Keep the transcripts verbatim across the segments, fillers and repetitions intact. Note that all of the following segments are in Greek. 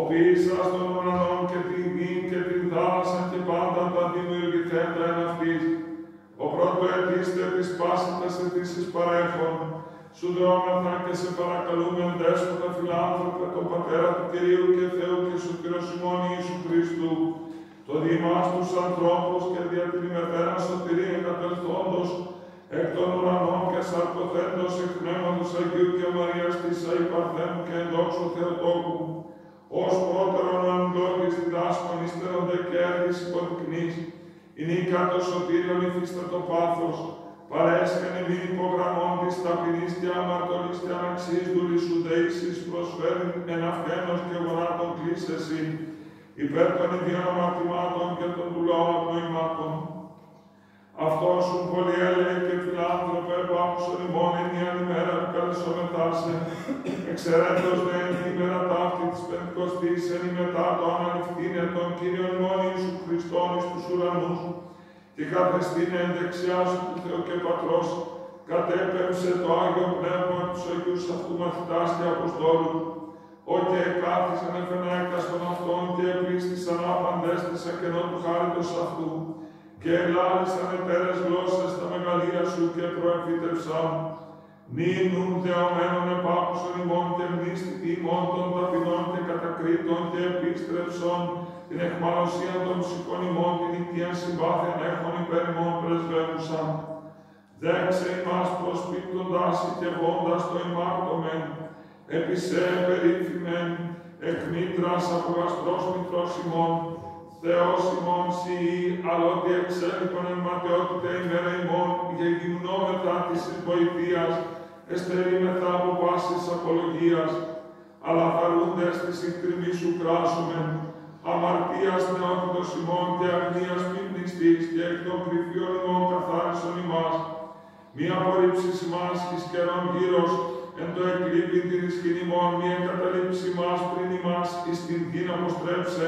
ποιήσας των ουρανών και την γη και την θάλασσα και πάντα τα δημιουργηθέντα εν αυτής. Ο πρωτοετήστε της πάσιτας αιτήσεις παρέχων, σου δρόμεθα και σε παρακαλούμε δέσποτα φιλάνθρωπε, τον Πατέρα του Κυρίου και Θεού και σωτήρος ημών Ιησού Χριστού, το Δήμας τους ανθρώπους και δια την ημετέρα σωτηρία κατελθόντος, εκ των ουρανών και σαρκωθέντος εκ πνεύματος Αγίου και Μαρίας της Αϊπαρθένου και εντόξου Θεοτόκου, ως πρώτερον αντλόγης διδάσκων ύστερον και έργης υποδεικνύς, η νίκα το σωτήριον υφίστατο πάθος, παρέσχεν ημίν υπογραμμών της ταπεινής και αμαρτωλής και αναξής δούλης σου δεήσεις προσφέρειν εν αυχένος και γονάτων κλείσεσαι, υπέρ των ιδίων αμαρτημάτων και των του λαού απνοημάτων. Αυτός σου πολύ έλεγε και φιλάνθρωπε, πάπουσον ημών ενιαίαν ημέρα καλεσόμεθάσε, εξαιρέτως δε εν ημέρα ταύτη της Πεντηκοστής, εν ημετά το αναληφθήνε των Κύριων ημών Ιησού Χριστών εις τους ουρανούς, και καθεστήνε εν δεξιά σου του Θεού και Πατρός, κατέπεμψε το Άγιο Πνεύμα τους Αγίους αυτού μαθητάς και Αποστόλου, ότι εκάθισαν εφενέκας των αυτών και επλήστησαν άπαντες της ακενό του χάριτος αυτού, και ελάλησαν εταίρες γλώσσες τα μεγαλεία σου και προεφύτευσαν. Νίνουν δεωμένων επάκουσον ημών και μνήστητη ημών των ταπεινών και κατακρίτων και επίστρεψον την εχμαλωσία των ψυχών ημών την οικία συμπάθειαν έχων υπέρ ημών πρεσβεύουσαν. Δέξε ημάς προσπίπτοντας και βόντας το ημάρτωμεν, επί σε περίφημεν, εκ μήτρας από γαστρός μητρός ημών, Θεός ημών σιή, αλλά ότι εξέλιπον εν ματαιότητα ημέρα ημών, γεγυμνόμεθα της βοηθείας, εστερήμεθα από πάσης απολογίας, αλλά χαρούντες της εκτριμής σου κράσομεν, αμαρτίας νεότητος ημών και αγνίας μη πνιστής, και εκ των κρυφίων ημών καθάρισον ημάς, μη απορρίψεις ημάς εις καιρόν γύρος, εν το εκλείπειν την ισχύν ημών, μη εγκαταλείψει ημάς πριν ημάς εις την γην αποστρέψε,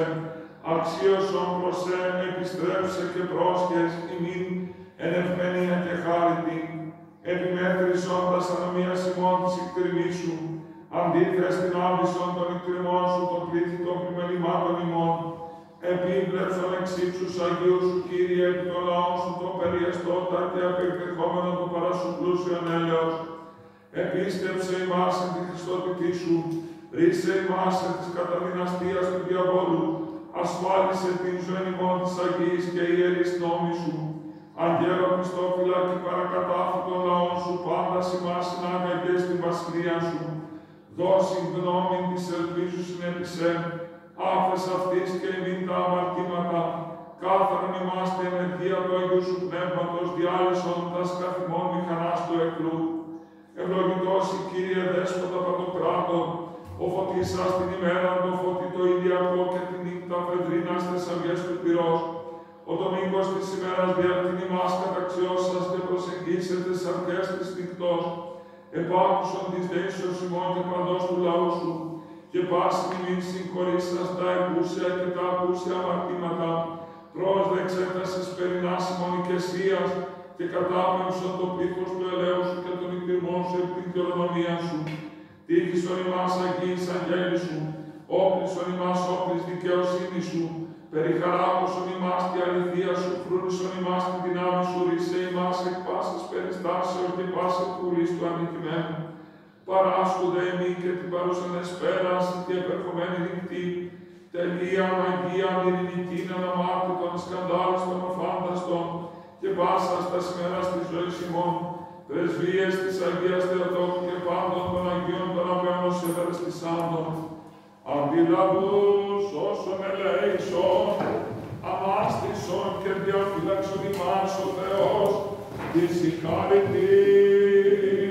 αξίωσον προς εν επιστρέψε και πρόσχες ημίν εν ευμενία και χάριτη, επιμέτρησον τας ανομίας ημών της εκτριμής σου, αντίθες την άβυσον των εκτριμών σου, των πλήθη των πλημελημάτων ημών, επίβλεψον εξ ύψους Αγίου σου, Κύριε, επί των λαών σου των περιεστώτα και απεκδεχόμενον το παράσου πλούσιον έλεος. Επίστεψε ημάς εν τη Χριστότητή σου, ρίσε ημάς εν της καταδυναστείας του διαβόλου, ασφάλισε την ζωή ημών της Αγίας και ιερής νόμης σου. Αγγέλο Χριστόφυλα και παρακατάφου των λαών σου, πάντα ημάς συνάγαγες στην βασιλεία σου. Δώσει γνώμη της ελπίζου συνέπισεν, άφες αυτής και ημίν τα αμαρτήματα, κάθαρον ημάς την ενεργεία του Αγίου σου Πνεύματος, διάλυσον τας καθημών μηχανάς του εχθρού. Ευλογητός η Κύριε Δέσποτα Παντοκράτων, ο φωτίσας την ημέρα, το φωτί το ηλιακό και την νύχτα φεδρίνας τες αυγές του πυρός. Ο Δομήνκος της ημέρας διεύθυνη μας καταξιώσας και προσεγγίσετε τις αρχές της νυχτός. Επάκουσον της δέησεως ημών και παντός του λαού σου, και πάση μην συγχωρήσας τα εκούσια και τα ακούσια αμαρτήματα, πρόσδεξε τας εσπερινάς ημονικεσίας και κατάπεμψον το πλήθος του ελέου σου και των εκτιμών σου επί την κληρονομία σου. Τύχησον ημάς Αγίης αγγέλη σου, όπλησον ημάς όπλης δικαιοσύνη σου, περιχαράκωσον ημάς τη αληθεία σου, φρούνησον ημάς τη δυνάμει σου, ρίσε ημάς εκ πάσης περιστάσεως και πάση πουλής του ανικημένου. Παράσκουδε εμεί και την παρούσαν εσπέρας και επερχομένη νυχτή, τελείαν Αγίαν ειρηνικήν αναμάρτητον σκανδάλιστον οφάνταστον, και πάσας τα σημεράς της ζωής ημών, πρεσβείες της Αγίας Θεοτόκου και πάντων των Αγίων των Αβαίων ευαισθησάντων. Αντιλαβούς όσων ελέησον, αμάστησον και διαφυλάξον ημάς ο Θεός, της συγχαρητή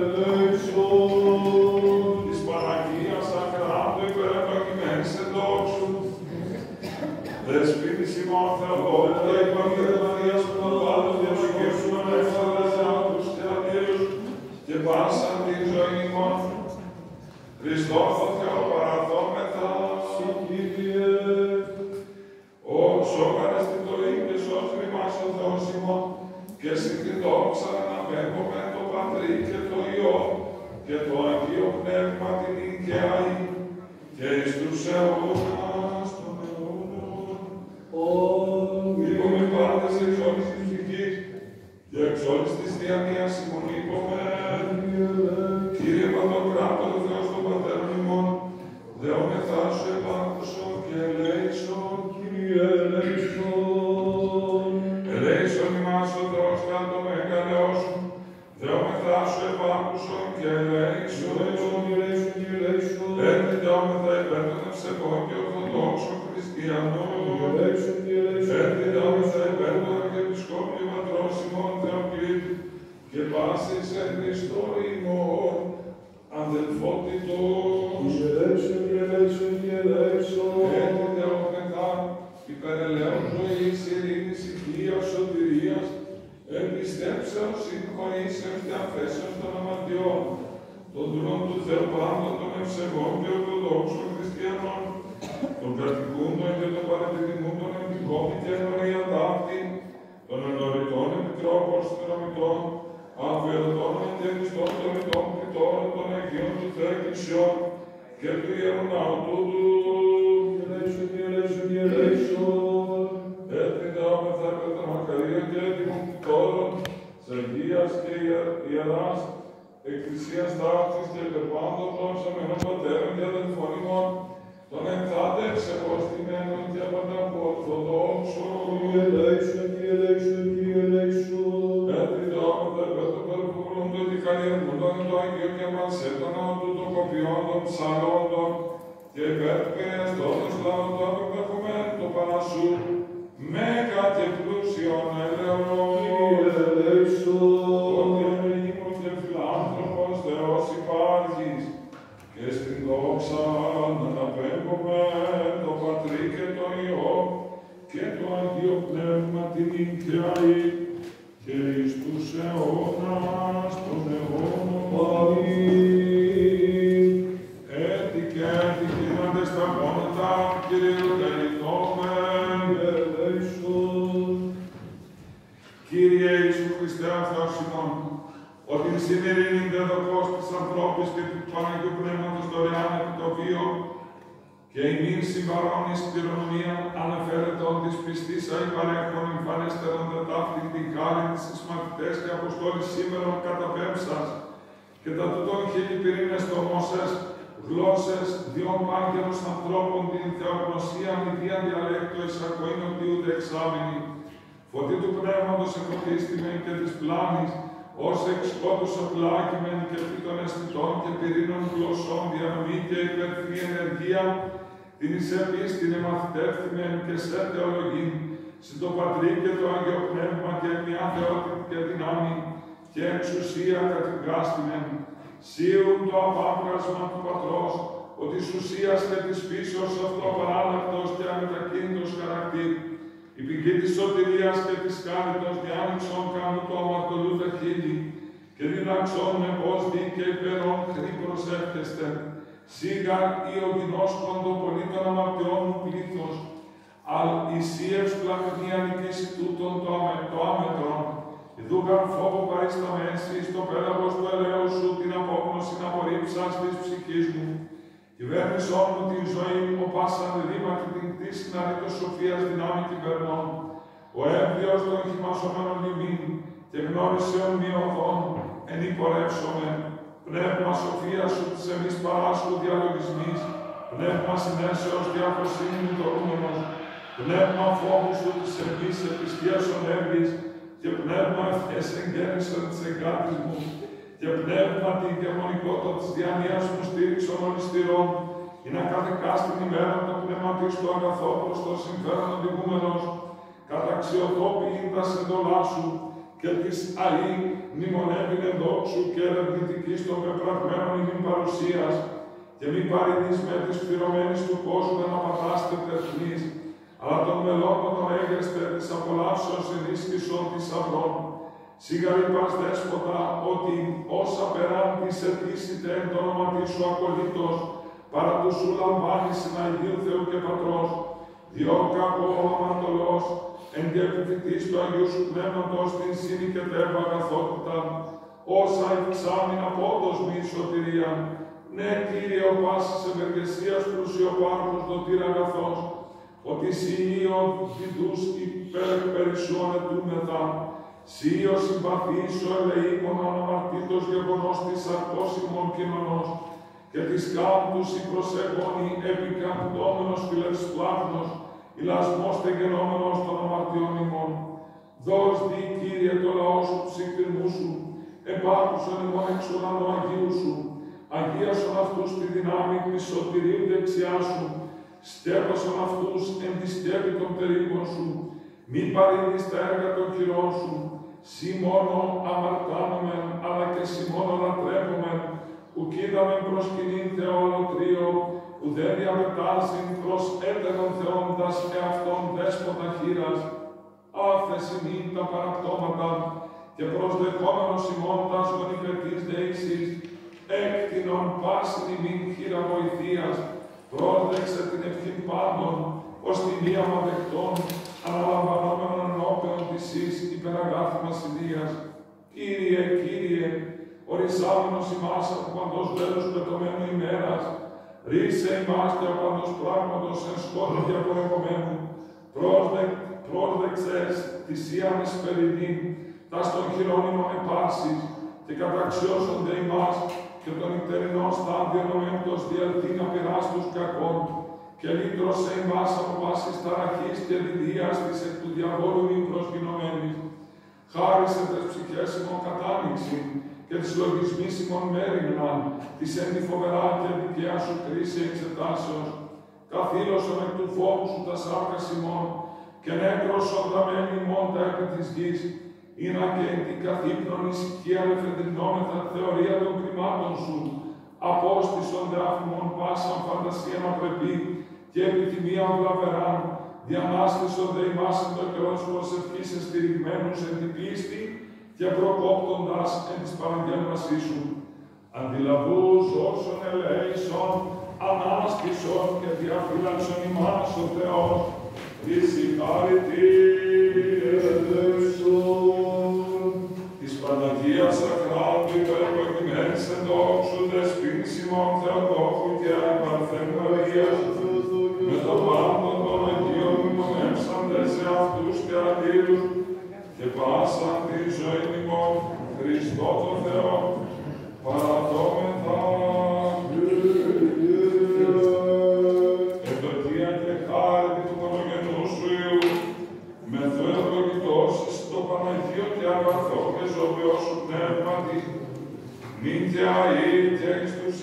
ελέησον, της Παναγίας ακράτου υπερευλογημένης εντόξου, δεσπίτης ημών Θεοτόκου και υπαρχετωνίας που τον πάντων διασυγγεύσουν εύθαρες άπτους και αντίρους και πάσαν την ζωή ημών. Χριστός ο Θεό παραδόμεθα, συ Κύριε, όσο παραστητοή και σώσρι ημάς ο Θεός ημών, και συγκριτόξα να απέχουμε το Πατρί και το Υιό και το Αγίο Πνεύμα την οικιαή, και εις τους αιώνους αιώνας των αιώνων. Είπαμε πάντες εξ όλης της ψυχής και εξ όλης της διανοίας ημών είπαμε. Κύριε Παντοκράτορ, Θεός των Πατέρων ημών, δεόμεθά σου επάκουσον και ελέησον. Κύριε ελέησον. Ελέησον ημάς ο Θεός κατά το μεγαλειό σου, δεόμεθά σου επάκουσον και ελέησον. Έτσι δεόμεθα υπέρ των ευσεβών και ορθοδόξων χριστιανών. Έτσι δεόμεθα υπέρ των Αρχιεπισκόπιου Πατρός ημών Θεοκλήτου και πάσης εν Χριστώ ημών αδελφότητος. Έτσι δεόμεθα υπέρ ελέων ζωής, ειρήνης, υγείας, σωτηρίας, εμπιστέψεως, συγχωρήσεως και αφέσεως των αμαρτιών, των δούλων του Θεού πάντων, των ευσεβών και ορθοδόξων χριστιανών, των κατοικούντων και των παρατηρημούντων εν την κόμη και ενωρία ταύτη, των ενωρητών επιτρόπων συνδρομητών, αφιερωτών εντελιστών των ρητών κριτώρων των Αγίων του Θεού Εκκλησιών και του Ιερού Ναού τούτου. Έτσι δεόμεθα κατά τα μακαρία και έτοιμων κτώρων της Αγίας και Ιεράς Εκκλησίας ταύτης και περπάντων των σωμένων πατέρων και αδελφών ημών, των ενθάντε ξεχωριστημένων και πανταπορθοδόξων. Έτσι δεόμεθα κατά το περπούλων των δικαλιερμούντων το Αγίο και Μαλσέτωνο του των κοπιών των ψαλόντων και υπέρπαιες τότος λαών των επεχομένων το Πανασού, μέγα και πλούσιον ελεονών. Ότι εμείς και φιλάνθρωπος Θεός υπάρχεις, και στην δόξα αναπέμπουμε το Πατρί και το Υιό και το Αγίο Πνεύμα την Ικαιαή και εις τους αιώνας των αιώνων. Αμήν. Έτι και έτι γίνοντες τα γόνατα, Κύριε τελειτώμεν. Κύριε Ιησού Χριστέ ο Θεός ημών, ότι η συνειρήνη δεδοκός της ανθρώπης και του Παναγιού Πνεύματος δωρεάν επί το βίο και ημίν συμπαρών εις κληρονομία αναφέρεται ότι της πιστής αη παρέχον εμφανέστερον τετάφτην την χάριν της εις μαθητές και αποστόλης σήμερον καταπέμψας και τα τούτων χίλιοι πυρήνες τομόσες, γλώσσες, διόν άγγελος ανθρώπων την θεογνωσία μηδία διαλέκτο εις ακοήν ότι ούτε εξάμηνη. Φωτή του πνεύματος εφωτίστημεν και της πλάνης, ως εξκότους οπλάκημεν και φύτων αισθητών και πυρήνων γλωσσών διανομή και υπερθυνή ενεργεία, την εις επίστην εμαθητεύθυμεν και σε θεολογήν, συν το Πατρί και το Άγιο Πνεύμα και μια θεότητα και δυνάμει και εξουσία κατηγάστημεν, σίουν το απάβγασμα του Πατρός, ότι της ουσίας και της φύσεως αυτό παράλλακτος και αμετακίνητος χαρακτήρ, η πηγή της σωτηρίας και της χάριτος διάνοιξον κάνου το αμαρτωλού τα χείλη και διδάξον με πως δίκαιοι περών χρή προσεύχεστε. Σίγα ή ο γινώσκον των πολίτων αμαρτιών μου πλήθος, αλ ισίευς πλαχνία νικήσει τούτον το, αμε, το άμετρον, ιδούκαν φόβο παρισταμένση στο πέλαγος του ελέου σου την απόγνωση να απορρίψας της ψυχής μου. Κυβέρνησόν μου την ζωή, ο πάσαν ρήμα και την κτήση να ρήτω σοφίας δυνάμει κυβερνών. Ο έμβιος των χυμασωμένων λιμήν και γνώρισεων μη οδών, εν υπορεύσομαι. Πνεύμα σοφίας σου της εμείς παράσχου διαλογισμής, πνεύμα συνέσεως διαφροσύνη δωρούμενος, πνεύμα φόβου σου της εμείς επιστίας ονεύγης και πνεύμα ευχές εγγέννησον της εγκάτης μου, και πνεύμα την γεμονικότητα της διανοίας μου στήριξον ολιστηρών, ή να κατεκάστην ημέρα το πνευματής του αγαθό προς το συμφέρον οδηγούμενος, καταξιωθώ ποιήντας εντολά σου, και της αή μνημονεύειν ενδόξου και ερευνητικής των πεπραγμένων ημίν παρουσίας, και μη παρειδείς με της πληρωμένης του κόσμου να πατάστε τεθνείς, αλλά των μελών των έγεστε της απολαύσεως ενίσχυσον της αυρών. Σίγαρη πας δέσποτα, ότι όσα περάν της ετήσιτε εν το όνομα της σου ακολήτως, παρά του σου λαμβάνεις στην Αγίου Θεού και Πατρός, διό κακό αμαρτωλός, εν και επιφυτής του Αγίου σου Πνεύματος την σύνη και τέρμα αγαθότητα, όσα υψάμιν απόδος μη σωτηρία, Ναι, Κύριε, ο πάσης ευεργεσίας πλουσιοπάρχος δοτήρ αγαθός, ότι σοι ο διδούς υπέρ περισσόν ετούμεθα, σοι ο συμπαθής ο ελεήμων αναμαρτήτως γεγονός της σαρκός ημών κοινωνός, και της κάμπτους η προσεγόνη επικαμπτώμενος φιλευσπλάχνος, ηλασμός τεγενόμενος των αμαρτιών ημών. Δώσ' δι, Κύριε, το λαό σου του συγκριμού σου, επάκουσον ημών εξ ουρανού Αγίου σου, αγίασον αυτούς τη δυνάμει της σωτηρίου δεξιά σου, στέφασον αυτούς εν τη σκέπη των περίγων σου, μη παρήνεις τα έργα των χειρών σου, σοι μόνο αμαρτάνομεν, αλλά και σοι μόνο λατρεύομεν, ουκ είδαμεν προσκυνήν Θεό αλωτρίο, που δεν διαμετάσιν προς έτερον θεόντας εαυτόν δέσποτα χείρας, άφες ημίν τα παραπτώματα, και προσδεχόμενος ημών τας γονιπετής δεήξης, έκτινον πάσιν ημίν χείρα βοηθείας, πρόσδεξε την ευχήν πάντων, ως την ίαμα δεκτών, αναλαμβανόμενον ενώπιον της εις υπεραγάθμας ιδίας. Κύριε, Κύριε, ορισάμενος ημάς από παντός βέλους πετωμένου ημέρας, ρίσε ημάς και από παντός πράγματος εν σκότω διαπορευομένου, πρόσδεξες της ίαμες περιδίν, τας των χειρών ημών επάρσεις, και καταξιώσονται ημάς, και των ητερινών στάδιων ομέντος διαλτήν απειράστους κακών, και λύτρωσε ημάς από πάσης ταραχής και διδίας της εκ του διαβόλου μη προσγεινωμένης. Χάρισε τες ψυχές ημών κατάνοιξη, και τις λογισμής ημών μέρημναν, της εν τη φοβερά και δικαία σου κρίση εξετάσεως. Καθήλωσον εκ του φόβου σου τα σάρκας ημών, και νέκρωσον δαμένη ημών τα έπι της γης, είναι και εν την καθύπνον ησυχία ελευθερινόμεθα θεωρία των κρυμάτων σου, απόστησον δε αφημών πάσαν φαντασία να πρέπει, και επιθυμία βλαβεράν, διανάστησον δε ημάς εν το καιρός προσευχής εστηριγμένους εν την πίστη, και προκόπτοντας εν της παραγγέλμασής σου. Αντιλαβούς όσων ελέησον, ανάστησον και διαφύλαξον ημάς ο Θεός, εις συγχαρητήρων της Παναγίας Ακράτου υπερπροκειμένης εν δόξου δεσπίνης ημών Θεοτόκου και Παρθένου Αγίας, με το πάντων των Αγίων μνημονεύσαντες σε αυτούς και αντίρους, και πάσαν τη ζωή ημών Χριστό το Θεό, παραδόμεθα. Ευδοκία και χάρη του μονογενού σου Υιού, με Θεό ευλογητώσεις στο Παναγίο και αγαθό και ζωβιό σου πνεύματι, νυν και αεί και εις τους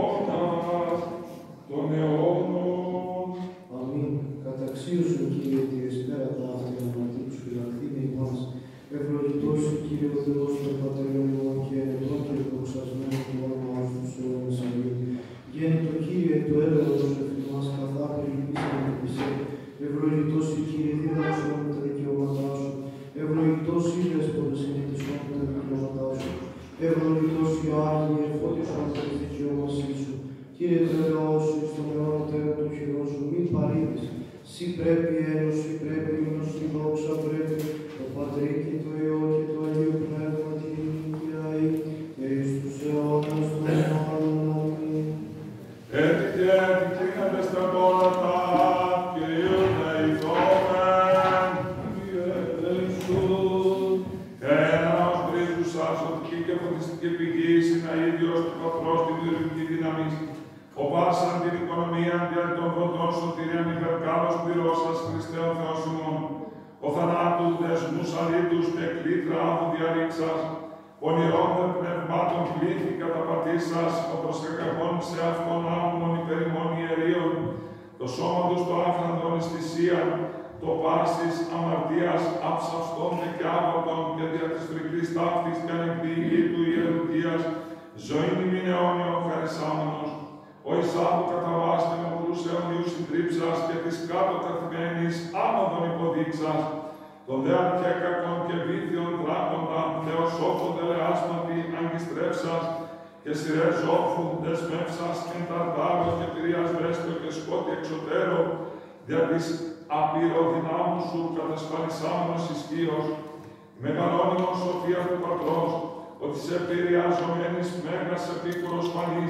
αιώνας των αιώνων. Αμήν. Καταξίωσον, Κύριε, τη εσπέρα τα αυτιά μαζί τους φυλαχθήνε ημάς. Ευλογητός σου, Κύριε ο Θεός των Πατέρων ημών και ενετών και δοξασμένων του όνομά σου στους αιώνες. Αμήν. Γέννητο, Κύριε, το έλεος εφημάς καθάπη λυπήσαν και πισέ. Ευλογητός σου, Κύριε, δίδαξον με τα δικαιώματά σου. Ευλογητός σου, Δέσποτες, συνεχισόν με τα δικαιώματά σου. Ευλογητός σου, Άγιε, φώτισον με τη δικαιώμασή σου. Κύριε, το έλεος σου, στον αιώνα τέρα του χειρό σου, μην παρήδεις. Συ πρέπει ένωση, συ πρέπει ύμνος, συ δόξα πρέπει, το Πατρί και το Υιό και το Αγίο Πνεύμα την νίκη αεί, και εις τους αιώνας των αιώνων. Αμήν. Έτσι και έτσι κλείνονται στα πόρατα, Κυρίως δεηθόμεν. Κύριε ελέησον. Ένα ως τρίζους σας, οδική και φωτιστική πηγή, συναίδιος του Πατρός τη δημιουργική δύναμη, ο πάσαν την οικονομία δια των βροντών σωτηρίαν υπερκάλος πληρώσας Χριστέ ο Θεός ημών, ο θανάτου δεσμούς αλήτους και κλήτρα άδου διαρρήξας, πονηρών δε πνευμάτων πλήθη καταπατήσας, ο προσεκαγών σε αυτόν άμμον υπερημών ιερίων, το σώμα του στο άφραντον εις θυσίαν, το πάσης αμαρτίας αψαυστών και άβατων και δια της φρικτής ταύτης και ανεκδίγη του ιερουργίας, ζωήν ημιν αιώνιον χαρισάμενος, ο Ισάβου καταβάστε με πολλούς αιωνίους συντρίψας και της κάτω καθημένης άμαδον υποδείξας, των δε αρχαίκακων και βήθιων δράκοντα, θεοσόφων τελεάσματι αγκιστρέψας, και σειρές ζώφου δεσμεύσας εν ταρτάρος και πυρίας βέστο και σκότη εξωτέρω, δια της απειροδυνάμου σου κατασφαλισάμενος ισχύος, μεγαλώνυμος σοφίας του Πατρός, ότι σε πυριαζομένης μέγας επίκουρος φανής,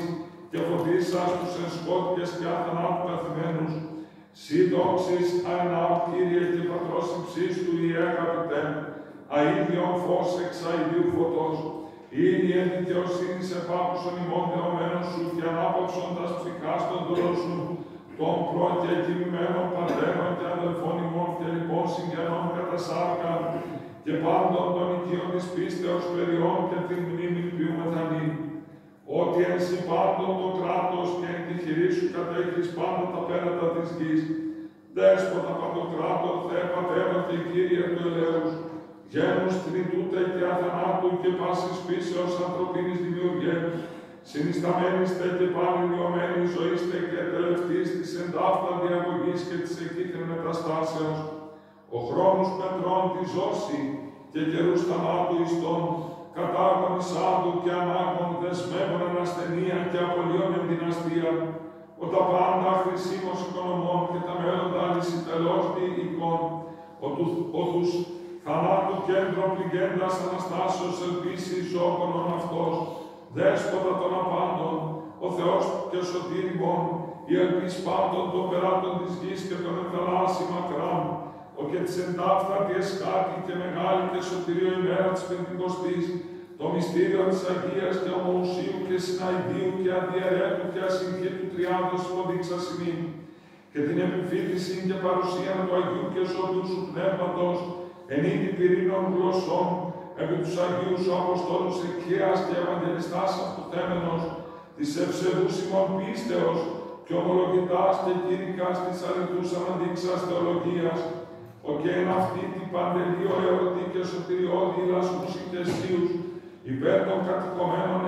και φωτίσας τους εν σκότειες και αθανάτου καθημένους. Συ δόξης αενάου Κύριε και Πατρός υψίστου η αγαπητέ, αΐδιον φως εξ αηδίου φωτός, ήδη εν δικαιοσύνης επάκουσον ημών δεωμένων σου και ανάπαυσοντας ψυχάς των δώρων σου, των προ και κοιμημένων πατέρων και αδελφών ημών και λοιπόν συγγενών κατά σάρκα και πάντων των οικείων της πίστεως παιδιών και την μνήμη ποιούμεθα νη. Ότι εν συ πάντων το κράτος και εν τη χειρή σου κατέχεις πάντα τα πέρατα της γης. Δέσποτα παντοκράτορ, Θεέ Πατέρα και Κύριε του ελέους, γένους τριτούτε και αθανάτου και πάσης φύσεως ανθρωπίνης δημιουργίας, συνισταμένιστε και πάλι λιωμένοι ζωήστε και τελευτείς της εντάφτα διαγωγής και της εκείθεν μεταστάσεως. Ο χρόνος μετρών τη ζώση και καιρούς θανάτου ιστών, κατάγονης άντου και ανάγων δεσμεύων εν ασθενεία και απολύων εν δυναστεία, ο τα πάντα χρησίμος οικονομών και τα μέλλοντα αλυσιτελώς διοικών, ο, του, ο τους θανάτου κέντρο πληγέντας Αναστάσεως ελπίσης ζώγονον αυτός, δέσποτα των απάντων, ο Θεός και σωτήριμον, η ελπίς πάντων των περάτων της γης και των ενθαλάσσι μακράν, ο και της εντάφθατη εσκάτη και μεγάλη και σωτηρίο ημέρα της Πεντηκοστής, το μυστήριο της Αγίας και ομοουσίου και συναϊδίου και αδιαιρέτου και ασυγχήτου τριάδος υποδείξας ημίν, και την επιφύτηση και παρουσία του Αγίου και ζωντού σου Πνεύματος, εν είδη πυρήνων γλωσσών, επί τους Αγίους σου Αποστόλους Εκχέας και Ευαγγελιστάς αυτοθέμενος, της ευσεβούς ημών πίστεως και ομολογητάς και κήρυκας της αληθούς αναδείξας θεολογίας, ο και εν αυτή την παντελείο ερωτή και σωτηριώδη λασμούς και αισίους, υπέρ των κατεχομένων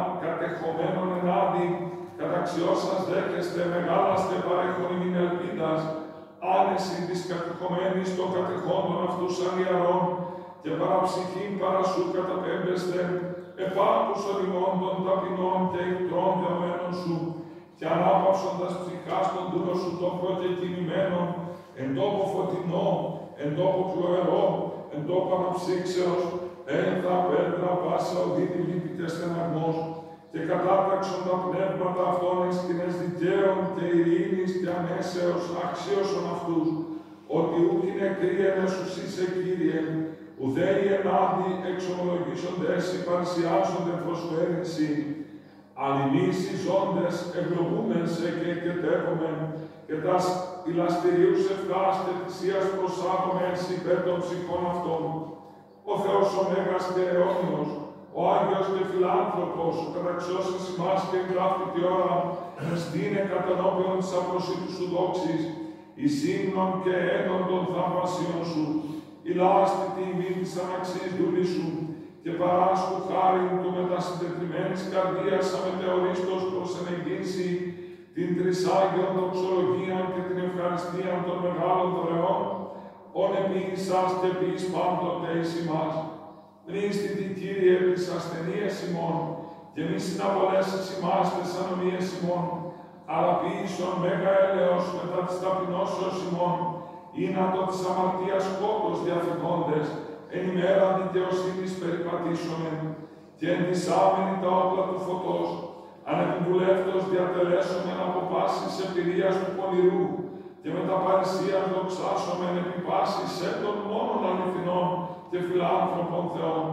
ενάδει, καταξιώσας δέχεστε, μεγάλαστε παρέχον ημίν ελπίδας, άνεση της κατεχομένης των κατεχόντων αυτούς αλλιαρών, και παραψυχήν παρασού καταπέμπεστε, επάκουσον ημών των ταπεινών και ηκτρών δεωμένων σου, και ανάπαυσοντας ψυχάς των δούλων σου των προκεκινημένων, εν τόπο φωτεινό, εν τόπο χλωερό, εν τόπο αναψύξεως, ένθρα πέτρα πάσα οδύτη λύπη και στεναγμός, και κατάταξον τα πνεύματα αυτών εις σκηνές δικαίων και ειρήνης και ανέσεως αξίωσον αυτούς, ότι ούκοι νεκροί ενεσουσί σε Κύριε, ουδέοι ενάντι εξομολογήσοντες ή παρουσιάζονται προσφέρυνσι, αλλημείς οι ζώντες ευλογούμεν σε και εκετεύομεν, και τας ηλαστηρίους ευχάς και θυσίας προσάγομεν υπέρ των ψυχών αυτών. Ο Θεός ο Μέγας και αιώνιος, ο Άγιος και Φιλάνθρωπος, ο καταξιώσεις ημάς και εγγράφει τη ώρα, στήνε κατενώπιον της απροσίτου σου δόξης, εις ύμνων και έντων των θαυμασίων σου, η λάστη τη ημί της αναξής δούλης σου, και παράσχου χάριν του μετασυντετριμένης καρδίας αμετεωρίστος προς ενεγγύηση, την τρισάγιον δοξολογίαν και την ευχαριστίαν των μεγάλων δωρεών, ον επίησας και ποιείς πάντοτε εις ημάς. Μνήστητη Κύριε τις ασθενείες ημών, και μη συναπολέσεις ημάς τις ανομίες ημών, αλλά ποιήσον μέγα έλεος μετά της ταπεινώσεως ημών, ήνατο της αμαρτίας σκότος διαφυγόντες, εν ημέρα δικαιοσύνης περιπατήσομεν, και εν της άμενη τα όπλα του φωτός, ανεπιβουλεύτος διατελέσομεν από πάσης εμπειρίας του πονηρού, και με τα παρησίας δοξάσομεν επί πάσης έντων μόνον αληθινών και φιλάνθρωπων Θεών.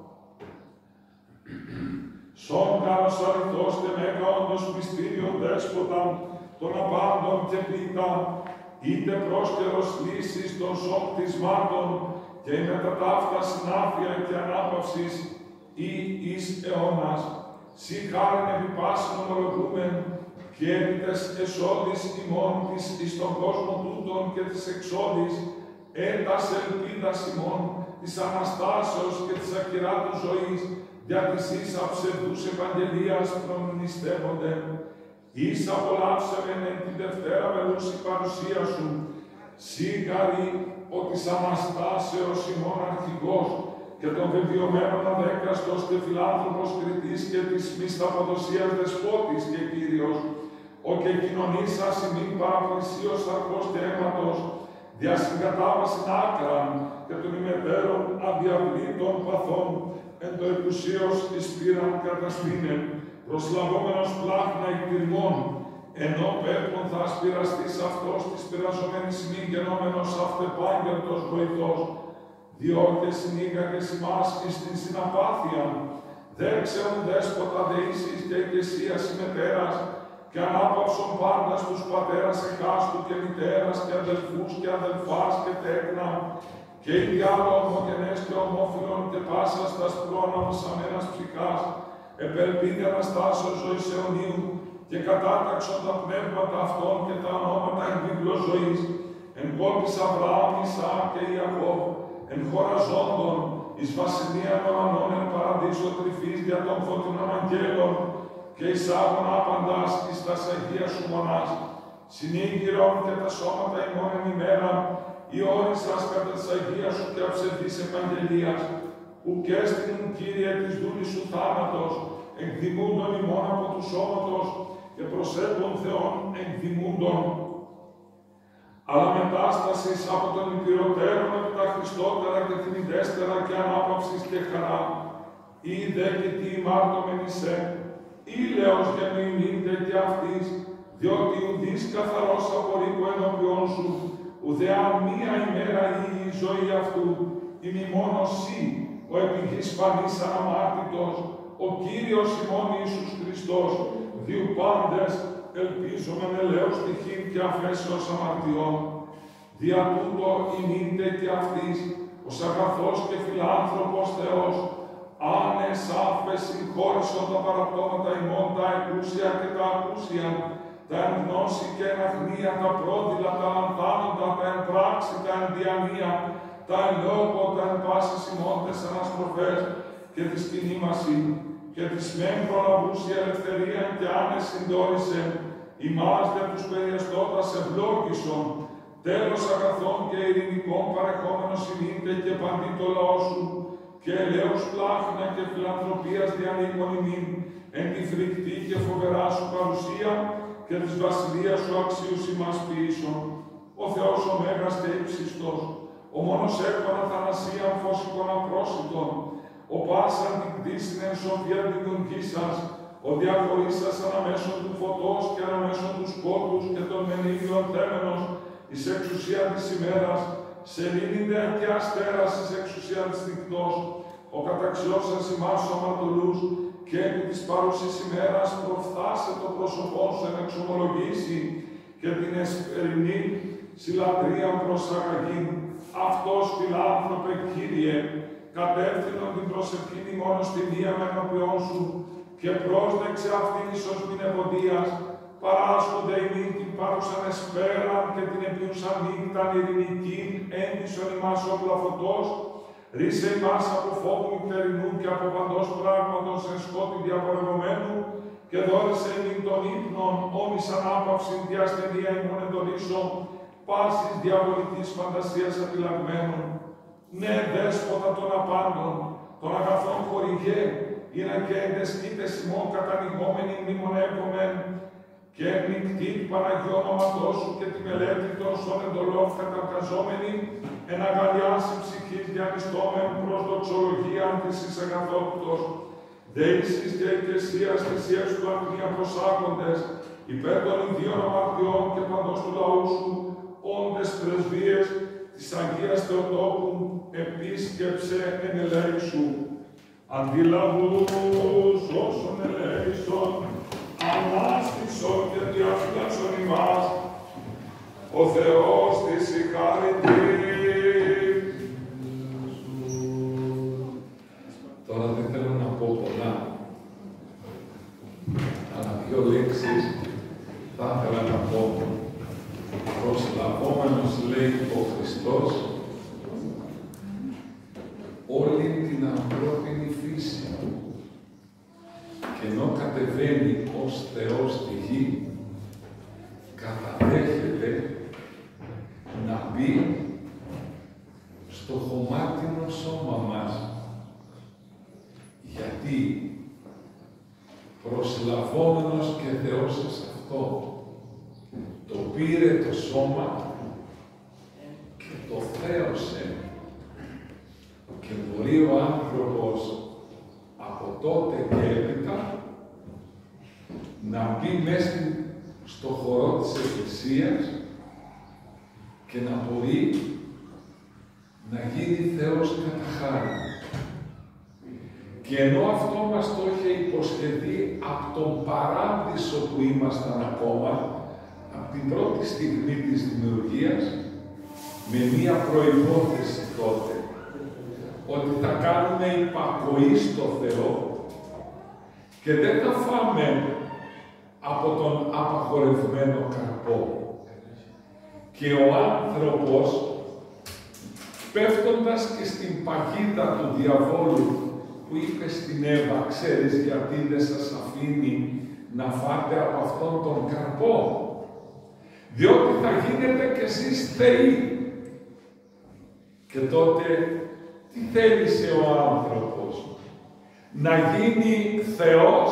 Σον καλός αληθώς και μέγα όντως μυστήριον δέσποτα των απάντων και πίτα, είτε πρόσκαιρος λύσης των σώπτισμάτων και η μετατάφτα συνάφεια και ανάπαυσης ή εις αιώνας, σύ χάριν επί πάσιν ομολογούμεν, και επί τες εσόδης ημών της εις τον κόσμο τούτον και της εξόδης, έντας ελπίδας ημών, της Αναστάσεως και της ακυράτου ζωής, δια της εις αψευδούς Ευαγγελίας προμνηστεύονται. Εις απολαύσεμεν εν τη Δευτέρα μελούση παρουσία σου, σίγαρη ο της Αναστάσεως ημών αρχηγός, και των βεβαιωμένων αδέκαστος και φιλάνθρωπος κριτής και της μισθαποδοσίας δεσπότης και Κύριος, ο και κοινωνήσας ημίν παραπλησίως αρχός και αίματος, διασυγκατάβασιν άκραν και των ημετέρων αδιαβλήτων παθών, εν το εκουσίως εις πήραν καταστήνεν, προσλαβόμενος πλάχνα εκτιμών, ενώ πέπτων θα ασπηραστείς αυτός της πειραζομένης ημίν γενόμενος αυτεπάγγελτος βοηθός, διότι συνήγαγες ημάς εις την συναπάθεια, δέξεων δέσποτα δεήσεις και εκκλησίας συμμετέρας, και ανάπαυσον πάντας τους πατέρας εκάστου και μητέρας και αδελφούς και αδελφάς και τέκνα, και οι άλλο ομογενές και ομόφυλων και πάσας τας προαναμισαμένας ψυχάς, επελπίδη Αναστάσεως ζωής αιωνίου, και κατάταξον τα πνεύματα αυτών και τα ονόματα εν βίβλο ζωής, εν κόπης Αβραάμ, Ισαάκ και Ιακώβ, εν χώρα ζώντων, εις βασιλείαν ουρανών εν παραδείσο τρυφής δια των φωτεινών αγγέλων, και εισάγων άπαντας εις τας Αγίας σου μονάς, συνήγηρον και τα σώματα ημών εν ημέρα, η όρισας κατά της Αγίας σου και αψευδής επαγγελίας, ουκ έστεινουν, Κύριε, της δούλης σου θάνατος, εκδημούντον ημών από του σώματος και προσέλπων Θεών εκδημούντον. Αλλά μετάστασης από τον υπηρετέρων επί τα Χριστότερα και την ιδέστερα και ανάπαυσης και χαρά, ή δε και τι ημάρτωμεν εισέ, ήλαιος γεννημείται και αυτής, διότι ουδείς καθαρός απορρίπου ενώπιον σου, ουδεάν μία ημέρα ή η ζωή αυτού, ημί μόνος σύ, ο επιγής φανής αναμάρτητος, ο Κύριος ημών Ιησούς Χριστός, διου πάντες ελπίζομεν ελέος τυχήν και αφέσεως αμαρτιών. Δια τούτο ημίντε και αυτής, ως αγαθός και φιλάνθρωπος Θεός, άνες άφες συγχώρησον τα παραπτώματα ημών τα εκούσια και τα ακούσια, τα εν γνώση και εν αγνία, τα πρόδειλα, τα λανθάνοντα, τα εν πράξη, τα εν διανία, τα εν λόγω, τα εν πάσης ημώντες αναστροφές και της κινήμαση, και της μεν προλαβούση ελευθερία και άνες συντόρησε, ημάς δε τους περιεστώτας ευλόγησον, τέλος αγαθών και ειρηνικών παρεχόμενος ημίντε και παντί το λαό σου, και ελέους πλάχνα και φιλανθρωπίας διανύμων ημίν, εν τη φρικτή και φοβερά σου παρουσία, και της βασιλείας σου αξίους ημάς ποιήσων. Ο Θεός ο Μέγας και ύψιστος, ο μόνος έκονα θανασία φώσικον απρόσιτον, ο πάσαν την κτήσιν εν σοφία την κονκίσας, ο διαχωρίσας αναμέσων του φωτός και αναμέσων του σκότους και των μενίδιων θέμενος, εις εξουσία της ημέρας, σελήνιντε και αστέρας εις εξουσία της νυχτός, ο καταξιώσας ημάς σωματολούς, και επί της παρούσης ημέρας προφθάσε το πρόσωπό σου εν εξομολογήσει, και την εσπερινή συλλατρία προσαγαγήν. Αυτός φιλάνθρωπε Κύριε, κατεύθυνον την προσευχήν ημών ως την μία με ενώπιόν σου, και πρόσδεξε αυτήν εις ως μηνευοντίας, παράσχονται ημίν την πάρουσαν εσπέραν και την επιούσαν νύχταν ειρηνικήν, έντυσον ημάς όπλα φωτός, ρίσε ημάς από φόβου νυχτερινού και από παντός πράγματος εν σκότη διαπορευωμένου, και δόρισε ημίν των ύπνων, όμοις ανάπαυσιν τη ασθενεία ημών εντολήσω, πάσης διαβολικής φαντασίας απειλαγμένων. Ναι, δέσποτα των απάντων, των αγαθών χορηγέ, είναι και εντεσκήτες ημών κατανοιγόμενοι μνημονεύομεν, και νυχτή του Παναγιού ονόματός σου και τη μελέτη των σων εντολών καταργαζόμενοι, εν αγαλιάσει ψυχής διανιστόμεν προς δοξολογίαν της εις αγαθότητος, δεήσεις και εκκλησίας θυσίας του αγνία προσάγοντες, υπέρ των ιδίων αμαρτιών και παντός του λαού σου, όντες πρεσβείες της Αγίας Θεοτόπου, επίσκεψε εν ελέησου. Αντιλαβούς όσων ελέησον, ανάστησον και διαφυλάξον ημάς, ο Θεός της συγχαρητή. Τώρα δεν θέλω να πω πολλά, αλλά δύο λέξεις θα ήθελα να πω. Προσλαβόμενος, λέει ο Χριστός, όλη την ανθρώπινη φύση, και ενώ κατεβαίνει ως Θεός στη γη, καταδέχεται να μπει στο χωμάτινο σώμα μας. Γιατί προσλαβόμενος και Θεός σε αυτό, το πήρε το σώμα και το θέωσε, και μπορεί ο άνθρωπος από τότε και έπειτα μπει μέσα στο χορό της Εκκλησίας και να μπορεί να γίνει Θεός κατά χάρη. Και ενώ αυτό μας το είχε υποσχεθεί από τον παράδεισο που ήμασταν ακόμα, από την πρώτη στιγμή της δημιουργίας, με μία προϋπόθεση τότε, ότι θα κάνουμε υπακοή στο Θεό και δεν θα φάμε από τον απαγορευμένο καρπό. Και ο άνθρωπος, πέφτοντας και στην παγίδα του διαβόλου, που είπε στην Εύα, ξέρεις γιατί δεν σας αφήνει να φάτε από αυτόν τον καρπό? Διότι θα γίνετε κι εσείς θεοί. Και τότε, τι θέλησε ο άνθρωπος? Να γίνει Θεός,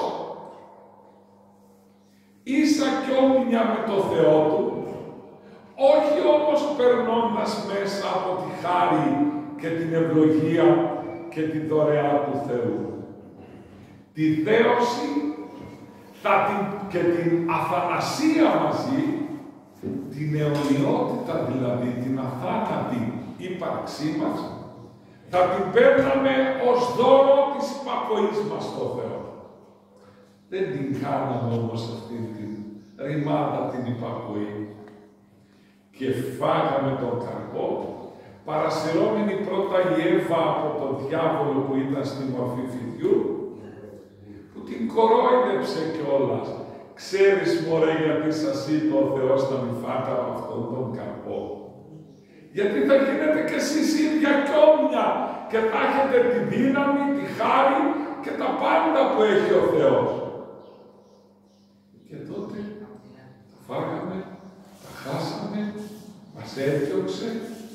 ίσα κι όμοια με το Θεό του, όχι όμως περνώντας μέσα από τη χάρη και την ευλογία και τη δωρεά του Θεού. Τη δέωση θα την, και την αθανασία μαζί, την αιωνιότητα δηλαδή, την αθάνατη ύπαρξή μας, θα την παίρναμε ως δώρο της υπακοής μας στο Θεό. Δεν την κάναμε όμως αυτή την ρημάδα την υπακοή. Και φάγαμε τον καρπό, παρασυρώμενη πρώτα η Εύα από τον διάβολο που ήταν στη μορφή φιδιού, που την κορόιδεψε κιόλας. Ξέρεις, μωρέ, γιατί σας είπε ο Θεός να μην φάτε από αυτόν τον καρπό? Γιατί θα γίνετε κι εσείς ίδια κι όμοια και θα έχετε τη δύναμη, τη χάρη και τα πάντα που έχει ο Θεός. Και τότε τα φάγαμε, τα χάσαμε, μας έδιωξε,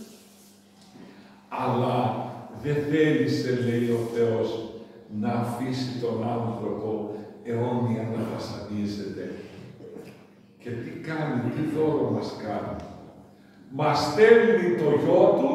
αλλά δεν θέλησε, λέει ο Θεός, να αφήσει τον άνθρωπο αιώνια να βασανίζεται. Και τι κάνει, τι δώρο μας κάνει? Μας στέλνει το γιο του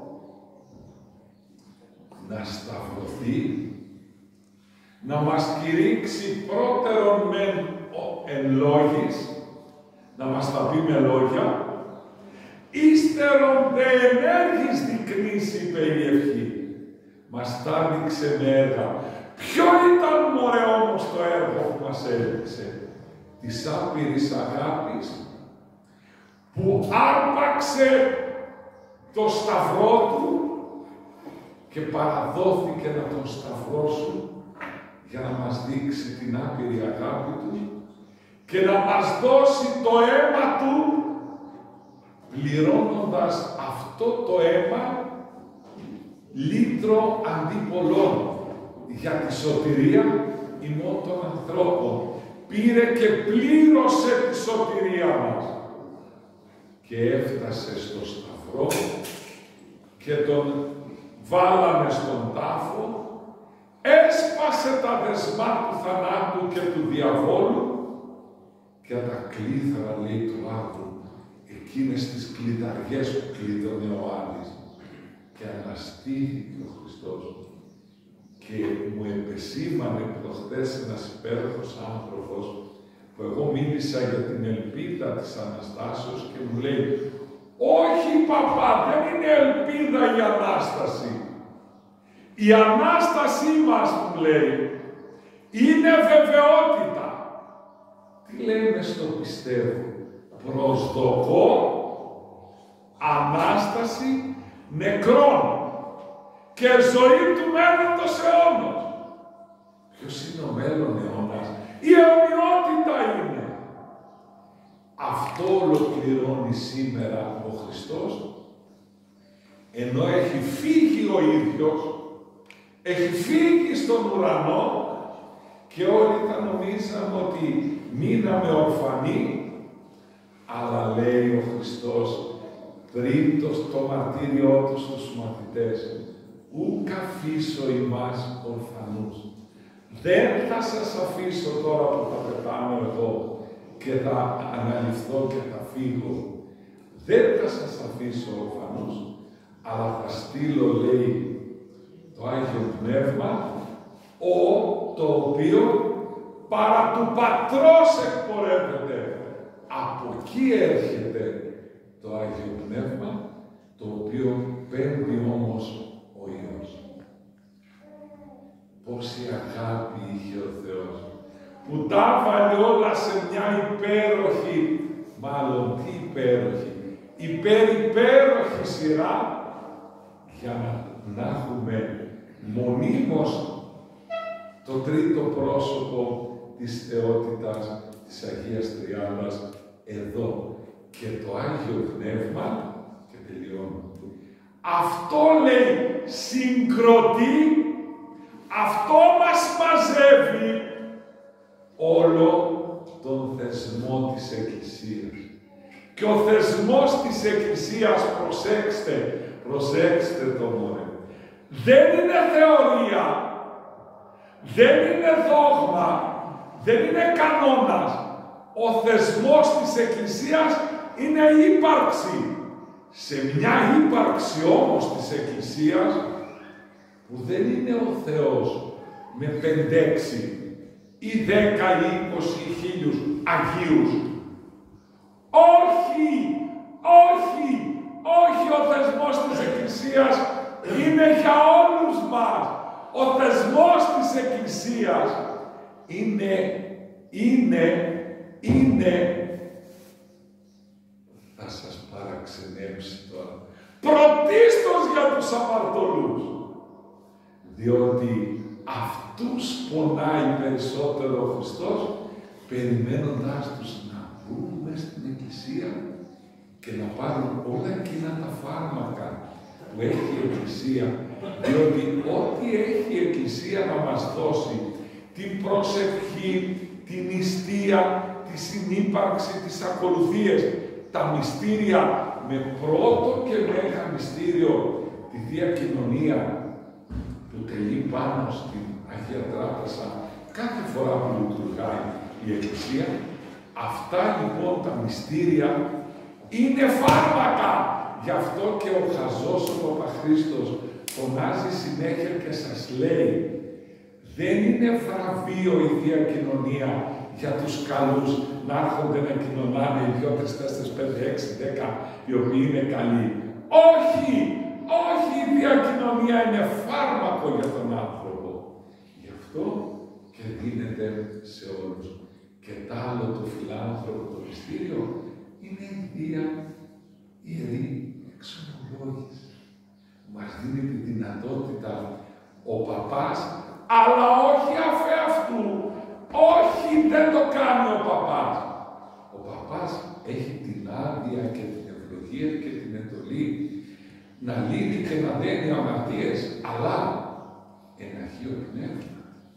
να σταυρωθεί, να μας κηρύξει πρώτερον μεν εν λόγης, να μας τα πει με λόγια, ύστερον δε ενέργης δεικνύσει, είπε η ευχή. Μας τα έδειξε με έργα. Ποιο ήταν, μωρέ, όμως το έργο που μας έδειξε? Της άπειρης αγάπης, που άρπαξε το σταυρό του και παραδόθηκε να τον σταυρώσουν για να μας δείξει την άπειρη αγάπη του και να μας δώσει το αίμα του, πληρώνοντας αυτό το αίμα λίτρο αντί πολλών για τη σωτηρία ημών των ανθρώπων. Πήρε και πλήρωσε τη σωτηρία μας. Και έφτασε στο σταυρό και τον βάλανε στον τάφο, έσπασε τα δεσμά του θανάτου και του διαβόλου και τα κλείδαρα, λέει, του άδου, εκείνες τις κλειδαριές που κλείδωνε ο Άνης, και αναστήθηκε ο Χριστός. Και μου επεσήμανε προχτές ένας υπέροχος άνθρωπος, που εγώ μίλησα για την ελπίδα της Αναστάσεως και μου λέει, όχι παπά, δεν είναι ελπίδα η Ανάσταση. Η Ανάστασή μας, μου λέει, είναι βεβαιότητα. Τι λέμε στο πιστεύω? Προσδοκώ Ανάσταση νεκρών και ζωή του μέλλοντος αιώνος. Ποιος είναι ο μέλλον αιώνας? Η αιωνιότητα είναι. Αυτό ολοκληρώνει σήμερα ο Χριστός, ενώ έχει φύγει ο ίδιος, έχει φύγει στον ουρανό και όλοι θα νομίζαμε ότι μείναμε ορφανοί, αλλά λέει ο Χριστός πριν το, το μαρτύριό του στους μαθητές, ουκ αφήσω ημάς ορφανούς. Δεν θα σας αφήσω τώρα που θα πεθάνω εγώ και θα αναλυφθώ και θα φύγω. Δεν θα σας αφήσω ορφανούς, αλλά θα στείλω, λέει, το Άγιο Πνεύμα, ο, το οποίο παρά του Πατρός εκπορεύεται. Από εκεί έρχεται το Άγιο Πνεύμα, το οποίο παίρνει όμως ο Υιός. Πόση αγάπη είχε ο Θεός, που τα έβαλε όλα σε μια υπέροχη, μάλλον τι υπέροχη, υπερυπέροχη σειρά, για να, να έχουμε μονίμως το τρίτο πρόσωπο της θεότητας της Αγίας Τριάδας εδώ. Και το Άγιο Πνεύμα, και τελειώνω, αυτό λέει συγκροτεί, αυτό μας μαζεύει όλο τον θεσμό της Εκκλησίας. Και ο θεσμός της Εκκλησίας, προσέξτε, προσέξτε το μωρέ, δεν είναι θεωρία, δεν είναι δόγμα, δεν είναι κανόνας. Ο θεσμός της Εκκλησίας είναι ύπαρξη. Σε μια ύπαρξη όμως της Εκκλησίας, που δεν είναι ο Θεός με πεντέξι ή δέκα ή είκοσι χίλιους Αγίους. Όχι, όχι, όχι, ο θεσμός της Εκκλησίας είναι για όλους μας. Ο θεσμός της Εκκλησίας είναι, είναι, είναι, θα σας παραξενέψει τώρα, πρωτίστως για τους αμαρτωλούς. Διότι αυτούς πονάει περισσότερο ο Χριστός, περιμένοντάς τους να βγουν μες στην Εκκλησία και να πάρουν όλα εκείνα τα φάρμακα που έχει η Εκκλησία, διότι ό,τι έχει η Εκκλησία να μας δώσει, την προσευχή, την νηστεία, τη συνύπαρξη, τις ακολουθίες, τα μυστήρια, με πρώτο και μέγα μυστήριο τη Θεία Κοινωνία, που τελεί πάνω στην Αγία Τράπεζα κάθε φορά που λειτουργάει η Εκκλησία, αυτά λοιπόν τα μυστήρια είναι φάρμακα. Γι' αυτό και ο χαζός ο Παπαχρήστος φωνάζει συνέχεια και σας λέει, δεν είναι βραβείο η Θεία Κοινωνία για τους καλούς να έρχονται να κοινωνάνε οι δυο, τρεις, τέσσερις, πέντε, έξι, δέκα, οι οποίοι είναι καλοί. Όχι! Όχι, η Θεία Κοινωνία είναι φάρμακο για τον άνθρωπο. Γι' αυτό και δίνεται σε όλους. Και τ' άλλο το φιλάνθρωπο το μυστήριο είναι η Θεία Ιερή Εξομολόγηση. Μας δίνει τη δυνατότητα ο παπάς, αλλά όχι αφ' αυτού. Όχι, δεν το κάνει ο παπάς. Ο παπάς έχει την άδεια και την ευλογία και την εντολή να λύνει και να δένει αμαρτίες, αλλά ένα Αγίο Πνεύμα.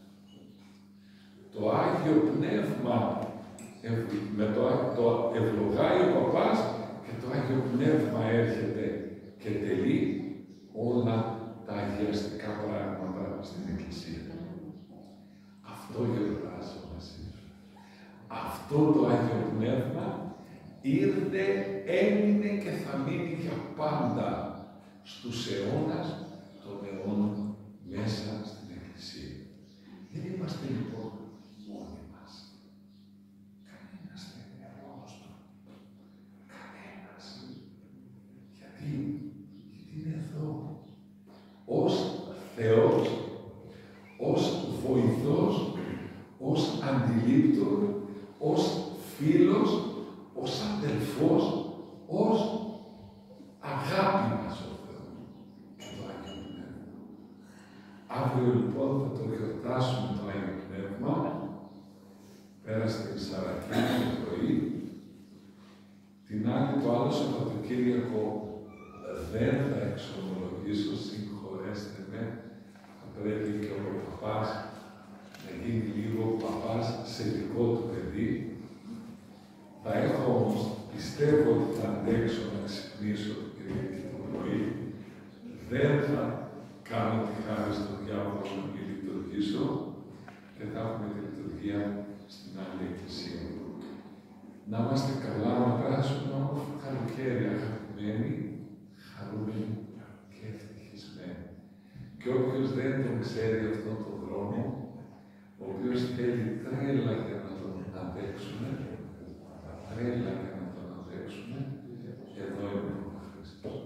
Το Άγιο Πνεύμα, με το, το ευλογάει ο παπάς και το Άγιο Πνεύμα έρχεται και τελεί όλα τα αγιαστικά πράγματα στην Εκκλησία. Αυτό γιορτάζω μαζί σου. Αυτό το Άγιο Πνεύμα ήρθε, έμεινε και θα μείνει για πάντα στους αιώνας των αιώνων μέσα στην Εκκλησία. Δεν είμαστε λοιπόν μόνοι μας. Κανένας δεν είναι μόνος του. Κανένας. Γιατί, γιατί είναι εδώ. Ως Θεός, ως βοηθός, ως αντιλήπτων, ως φίλος, ως αδελφός, ως αγάπη μας ο Θεός και το Άγιο Πνεύμα. Αύριο λοιπόν θα το γιορτάσουμε το Άγιο Πνεύμα, πέρασε την Σαρακίνη το πρωί. Την άλλη το άλλο Σαββατοκύριακο δεν θα εξομολογήσω, συγχωρέστε με, θα πρέπει και ο παπάς να γίνει λίγο παπάς σε δικό του παιδί. Θα έχω όμως, πιστεύω ότι θα αντέξω να ξυπνήσω το Κυριακή το πρωί. Δεν θα κάνω τη χάρη στον διάβολο να μην λειτουργήσω και θα έχουμε τη λειτουργία στην άλλη εκκλησία. Να είμαστε καλά, να περάσουμε όμορφο καλοκαίρι, αγαπημένοι, χαρούμενοι και ευτυχισμένοι. Και όποιος δεν τον ξέρει αυτόν τον δρόμο, ο οποίος θέλει τρέλα για να τον αντέξουμε, τρέλα για να τον αντέξουμε, εδώ είναι ο Χριστός.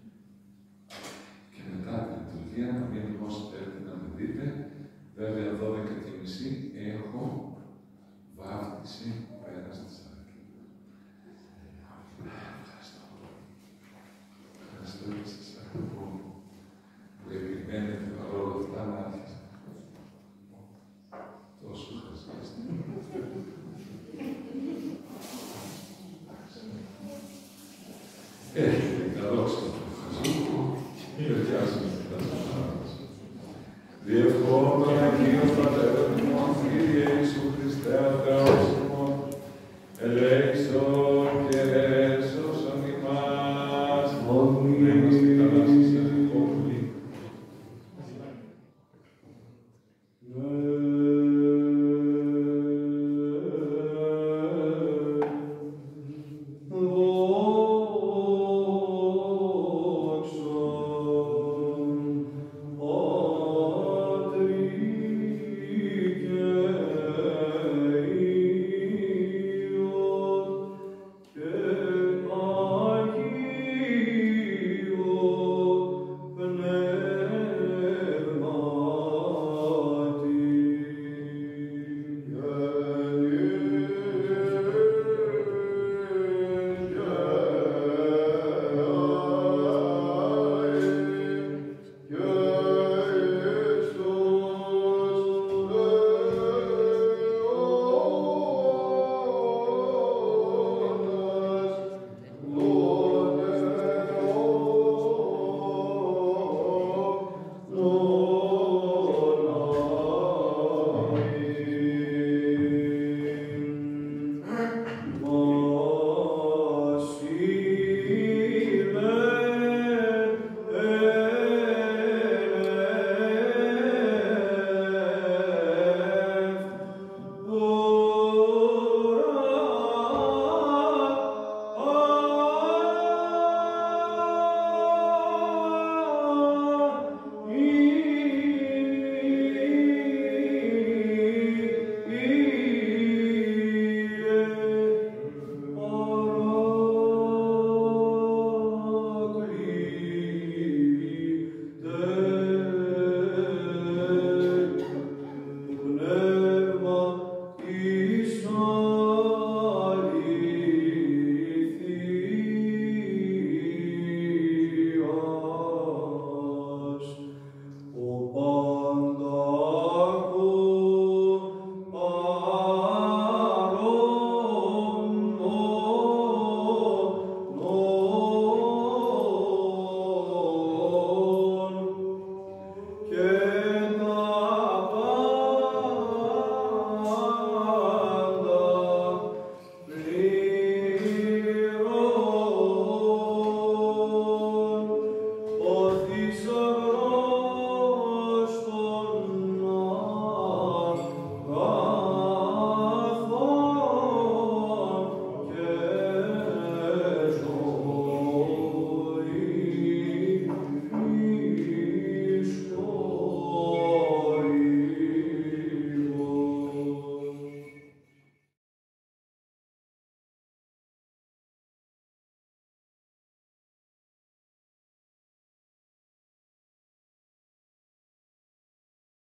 Και μετά τη λειτουργία, να μην όσοι θέλετε να με δείτε, βέβαια δώδεκα και μισή έχω βάφτιση πέρας της Αρκίδας. Ευχαριστώ. Ευχαριστώ και σας αγαπώ που επιμένετε παρόλα αυτά να άρχισα. Τόσο ευχαριστώ. Έχετε καλώς το ευχαριστώ. Ευχαριστούμε τα σας. Διευχόμεν Αγίος Πατέρα ημών, Κύριε Ιησού Χριστέ,